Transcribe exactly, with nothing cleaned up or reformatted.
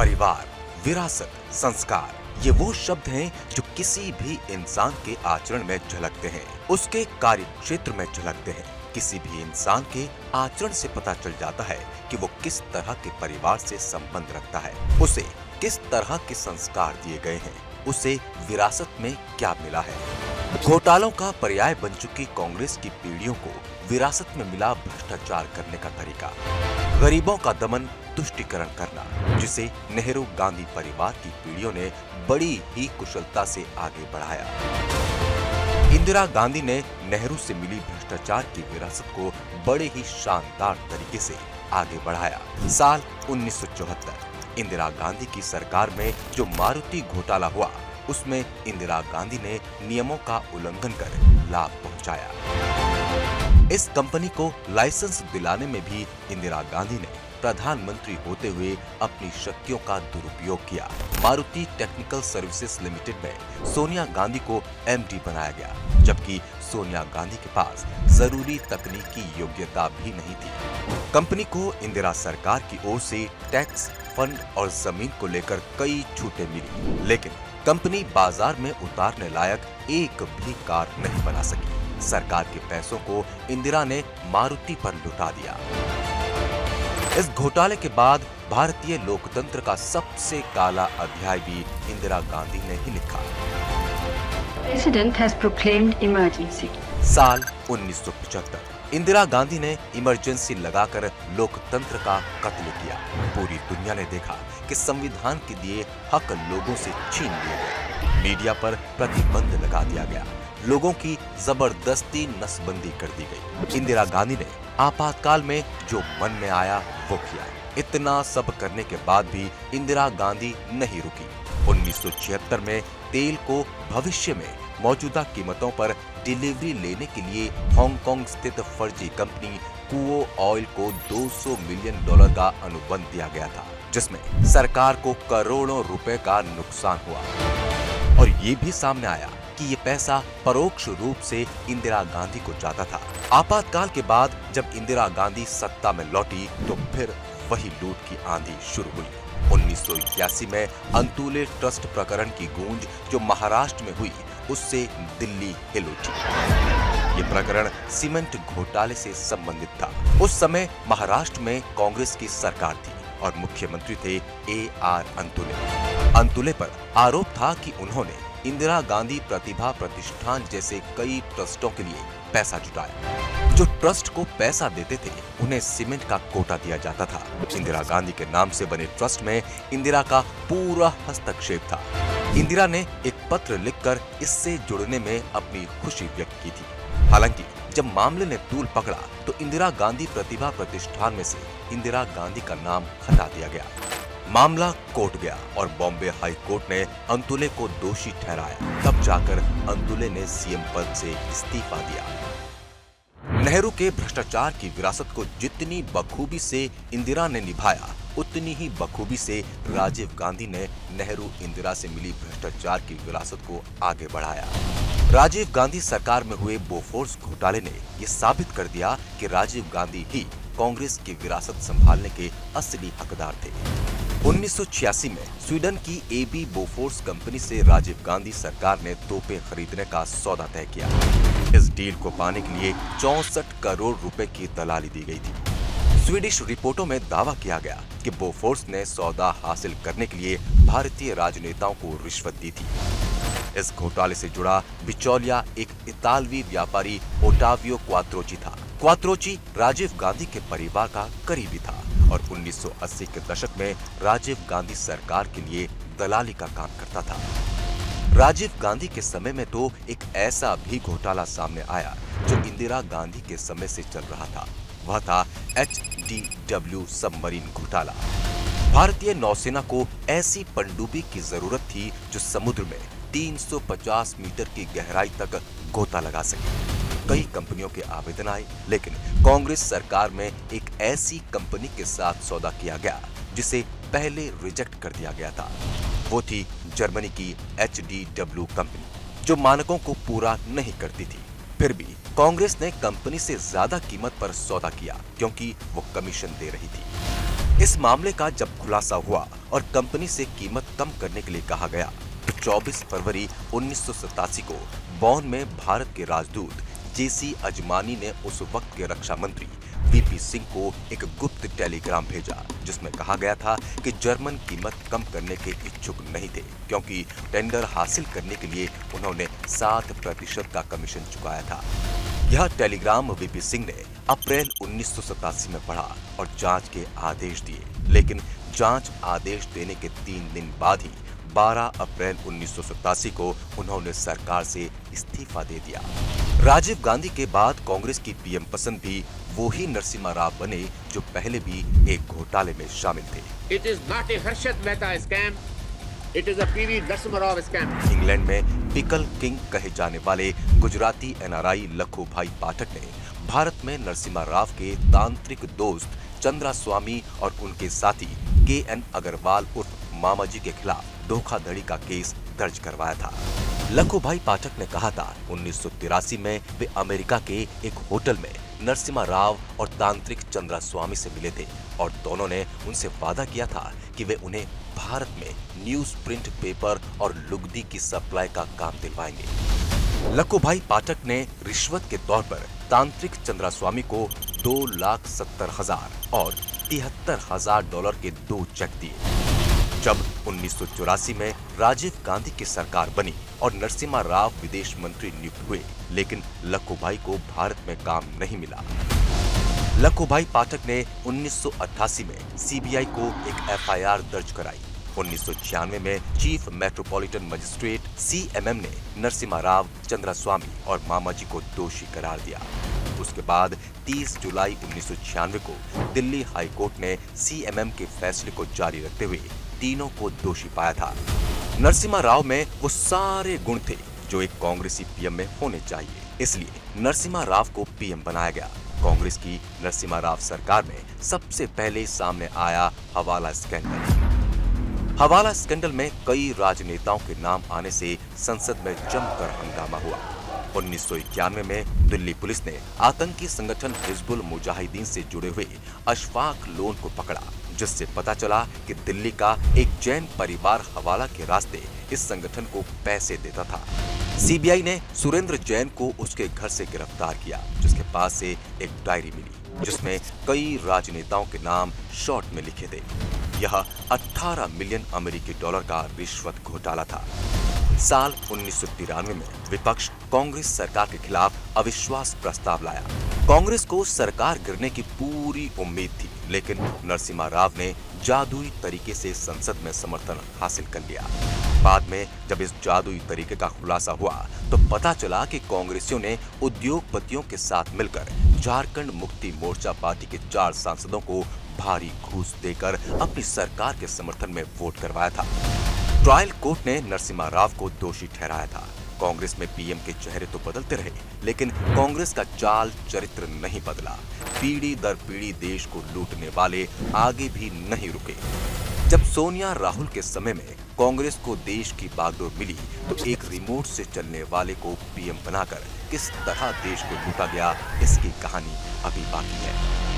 परिवार, विरासत, संस्कार, ये वो शब्द हैं जो किसी भी इंसान के आचरण में झलकते हैं, उसके कार्य क्षेत्र में झलकते हैं। किसी भी इंसान के आचरण से पता चल जाता है कि वो किस तरह के परिवार से संबंध रखता है, उसे किस तरह के संस्कार दिए गए हैं, उसे विरासत में क्या मिला है। घोटालों का पर्याय बन चुकी कांग्रेस की पीढ़ियों को विरासत में मिला भ्रष्टाचार करने का तरीका, गरीबों का दमन, तुष्टीकरण करना, जिसे नेहरू गांधी परिवार की पीढ़ियों ने बड़ी ही कुशलता से आगे बढ़ाया। इंदिरा गांधी ने नेहरू से मिली भ्रष्टाचार की विरासत को बड़े ही शानदार तरीके से आगे बढ़ाया। साल उन्नीस सौ चौहत्तर इंदिरा गांधी की सरकार में जो मारुति घोटाला हुआ, उसमें इंदिरा गांधी ने नियमों का उल्लंघन कर लाभ पहुंचाया। इस कंपनी को लाइसेंस दिलाने में भी इंदिरा गांधी ने प्रधानमंत्री होते हुए अपनी शक्तियों का दुरुपयोग किया। मारुति टेक्निकल सर्विसेज लिमिटेड में सोनिया गांधी को एमडी बनाया गया, जबकि सोनिया गांधी के पास जरूरी तकनीकी योग्यता भी नहीं थी। कंपनी को इंदिरा सरकार की ओर से टैक्स, फंड और जमीन को लेकर कई छूटें मिली, लेकिन कंपनी बाजार में उतारने लायक एक भी कार नहीं बना सकी। सरकार के पैसों को इंदिरा ने मारुति पर लुटा दिया। इस घोटाले के बाद भारतीय लोकतंत्र का सबसे काला अध्याय भी इंदिरा गांधी ने ही लिखा। President has proclaimed emergency. साल उन्नीस सौ पचहत्तर इंदिरा गांधी ने इमरजेंसी लगाकर लोकतंत्र का कत्ल किया। पूरी दुनिया ने देखा कि संविधान के दिए हक लोगों से छीन लिए गए। मीडिया पर प्रतिबंध लगा दिया गया। लोगों की जबरदस्ती नसबंदी कर दी गई। इंदिरा गांधी ने आपातकाल में जो मन में आया वो किया। इतना सब करने के बाद भी इंदिरा गांधी नहीं रुकी। उन्नीस सौ छिहत्तर में तेल को भविष्य में मौजूदा कीमतों पर डिलीवरी लेने के लिए हांगकांग स्थित फर्जी कंपनी कुओ ऑयल को दो सौ मिलियन डॉलर का अनुबंध दिया गया था, जिसमें सरकार को करोड़ों रुपए का नुकसान हुआ। और ये भी सामने आया कि ये पैसा परोक्ष रूप से इंदिरा गांधी को जाता था। आपातकाल के बाद जब इंदिरा गांधी सत्ता में लौटी तो फिर वही लूट की आंधी शुरू हुई। उन्नीस सौ इक्यासी में अंतुले ट्रस्ट प्रकरण की गूंज जो महाराष्ट्र में हुई, उससे दिल्ली हिल उठी। ये प्रकरण सीमेंट घोटाले से संबंधित था। उस समय महाराष्ट्र में कांग्रेस की सरकार थी और मुख्यमंत्री थे ए आर अंतुले। अंतुले पर आरोप था कि उन्होंने इंदिरा गांधी प्रतिभा प्रतिष्ठान जैसे कई ट्रस्टों के लिए पैसा जुटाया। जो ट्रस्ट को पैसा देते थे, उन्हें सीमेंट का कोटा दिया जाता था। इंदिरा गांधी के नाम से बने ट्रस्ट में इंदिरा का पूरा हस्तक्षेप था। इंदिरा ने एक पत्र लिखकर इससे जुड़ने में अपनी खुशी व्यक्त की थी। हालांकि जब मामले ने तूल पकड़ा तो इंदिरा गांधी प्रतिभा प्रतिष्ठान में से इंदिरा गांधी का नाम हटा दिया गया। मामला कोर्ट गया और बॉम्बे हाई कोर्ट ने अंतुले को दोषी ठहराया। तब जाकर अंतुले ने सीएम पद से इस्तीफा दिया। नेहरू के भ्रष्टाचार की विरासत को जितनी बखूबी से इंदिरा ने निभाया, उतनी ही बखूबी से राजीव गांधी ने नेहरू इंदिरा से मिली भ्रष्टाचार की विरासत को आगे बढ़ाया। राजीव गांधी सरकार में हुए बोफोर्स घोटाले ने यह साबित कर दिया कि राजीव गांधी ही कांग्रेस की विरासत संभालने के असली हकदार थे। उन्नीस सौ छियासी में स्वीडन की एबी बोफोर्स कंपनी से राजीव गांधी सरकार ने तोपें खरीदने का सौदा तय किया। इस डील को पाने के लिए चौसठ करोड़ रुपए की दलाली दी गई थी। स्वीडिश रिपोर्टों में दावा किया गया कि बोफोर्स ने सौदा हासिल करने के लिए भारतीय राजनेताओं को रिश्वत दी थी। इस घोटाले से जुड़ा बिचौलिया एक इतालवी व्यापारी ओटावियो क्वात्रोची था। क्वात्रोची राजीव गांधी के परिवार का करीबी था और उन्नीस सौ अस्सी के दशक में राजीव गांधी सरकार के लिए दलाली का काम करता था। राजीव गांधी के समय में तो एक ऐसा भी घोटाला सामने आया जो इंदिरा गांधी के समय से चल रहा था। वह था एच डी डब्ल्यू सबमरीन घोटाला। भारतीय नौसेना को ऐसी पनडुब्बी की जरूरत थी जो समुद्र में तीन सौ पचास मीटर की गहराई तक गोता लगा सके। कई कंपनियों के आवेदन आए, लेकिन कांग्रेस सरकार में एक ऐसी कंपनी के साथ सौदा किया गया जिसे पहले रिजेक्ट कर दिया गया था। वो थी जर्मनी की एच डी डब्ल्यू कंपनी, जो मानकों को पूरा नहीं करती थी। फिर भी कांग्रेस ने कंपनी से ज्यादा कीमत पर सौदा किया क्योंकि वो कमीशन दे रही थी। इस मामले का जब खुलासा हुआ और कंपनी से कीमत कम करने के लिए कहा गया तो चौबीस फरवरी उन्नीस सौ सतासी को बॉन में भारत के राजदूत जेसी अजमानी ने उस वक्त के रक्षा मंत्री वीपी सिंह को एक गुप्त टेलीग्राम भेजा जिसमें कहा गया था कि जर्मन कीमत कम करने के इच्छुक नहीं थे क्योंकि टेंडर हासिल करने के लिए उन्होंने सात प्रतिशत का कमीशन चुकाया था। यह टेलीग्राम वीपी सिंह ने अप्रैल उन्नीस सौ सतासी में पढ़ा और जांच के आदेश दिए, लेकिन जांच आदेश देने के तीन दिन बाद ही बारह अप्रैल उन्नीस सौ सतासी को उन्होंने सरकार से इस्तीफा दे दिया। राजीव गांधी के बाद कांग्रेस की पीएम पसंद भी वो ही नरसिम्हा राव बने जो पहले भी एक घोटाले में शामिल थे। It is not a Harshad Mehta scam. It is a PV Narasimha Rao scam. England में पिकल किंग कहे जाने वाले गुजराती एनआरआई लखू भाई पाठक ने भारत में नरसिम्हा राव के तांत्रिक दोस्त चंद्रा स्वामी और उनके साथी के एन अग्रवाल उर्फ मामाजी के खिलाफ धोखाधड़ी का केस दर्ज करवाया था। लखू भाई पाठक ने कहा था उन्नीस सौ तिरासी में वे अमेरिका के एक होटल में नरसिम्हा राव और तांत्रिक चंद्रा स्वामी से मिले थे और दोनों ने उनसे वादा किया था कि वे उन्हें भारत में न्यूज प्रिंट पेपर और लुगदी की सप्लाई का काम दिलवाएंगे। लखू भाई पाठक ने रिश्वत के तौर पर तांत्रिक चंद्रा स्वामी को दो लाख सत्तर हजार और तिहत्तर हजार डॉलर के दो चेक दिए। जब उन्नीस सौ चौरासी में राजीव गांधी की सरकार बनी और नरसिम्हा राव विदेश मंत्री नियुक्त हुए, लेकिन लखू भाई को भारत में काम नहीं मिला। लखू भाई पाठक ने उन्नीस सौ अट्ठासी में सीबीआई को एक एफआईआर दर्ज कराई। उन्नीस सौ छियानवे में चीफ मेट्रोपॉलिटन मजिस्ट्रेट सीएमएम ने नरसिम्हा राव, चंद्रा स्वामी और मामाजी को दोषी करार दिया। उसके बाद तीस जुलाई उन्नीस सौ छियानवे को दिल्ली हाई कोर्ट ने सीएमएम के फैसले को जारी रखते हुए तीनों को दोषी पाया था। नरसिम्हा राव में वो सारे गुण थे जो एक कांग्रेसी पीएम में होने चाहिए, इसलिए नरसिम्हा राव को पीएम बनाया गया। कांग्रेस की नरसिम्हा राव सरकार में सबसे पहले सामने आया हवाला स्कैंडल। हवाला स्कैंडल में कई राजनेताओं के नाम आने से संसद में जमकर हंगामा हुआ। उन्नीस सौ इक्यानवे में दिल्ली पुलिस ने आतंकी संगठन हिजबुल मुजाहिदीन से जुड़े हुए अशफाक लोन को पकड़ा, जिससे पता चला कि दिल्ली का एक जैन परिवार हवाला के रास्ते इस संगठन को पैसे देता था। सीबीआई ने सुरेंद्र जैन को उसके घर से गिरफ्तार किया, जिसके पास से एक डायरी मिली जिसमें कई राजनेताओं के नाम शॉर्ट में लिखे थे। यह अठारह मिलियन अमेरिकी डॉलर का रिश्वत घोटाला था। साल उन्नीस सौ तिरानवे में विपक्ष कांग्रेस सरकार के खिलाफ अविश्वास प्रस्ताव लाया। कांग्रेस को सरकार गिरने की पूरी उम्मीद थी, लेकिन नरसिम्हा राव ने जादुई तरीके से संसद में समर्थन हासिल कर लिया। बाद में जब इस जादुई तरीके का खुलासा हुआ तो पता चला कि कांग्रेसियों ने उद्योगपतियों के साथ मिलकर झारखंड मुक्ति मोर्चा पार्टी के चार सांसदों को भारी घूस देकर अपनी सरकार के समर्थन में वोट करवाया था। ट्रायल कोर्ट ने नरसिम्हा राव को दोषी ठहराया था। कांग्रेस में पीएम के चेहरे तो बदलते रहे, लेकिन कांग्रेस का चाल चरित्र नहीं बदला। पीढ़ी दर पीढ़ी देश को लूटने वाले आगे भी नहीं रुके। जब सोनिया राहुल के समय में कांग्रेस को देश की बागडोर मिली तो एक रिमोट से चलने वाले को पीएम बनाकर किस तरह देश को लूटा गया, इसकी कहानी अभी बाकी है।